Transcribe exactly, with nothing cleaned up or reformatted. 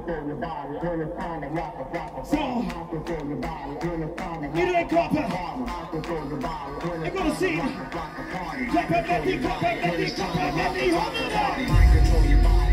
So, you doing copper? I'm gonna see. Clap and let me, clap and let me, clap and let me, hold it up.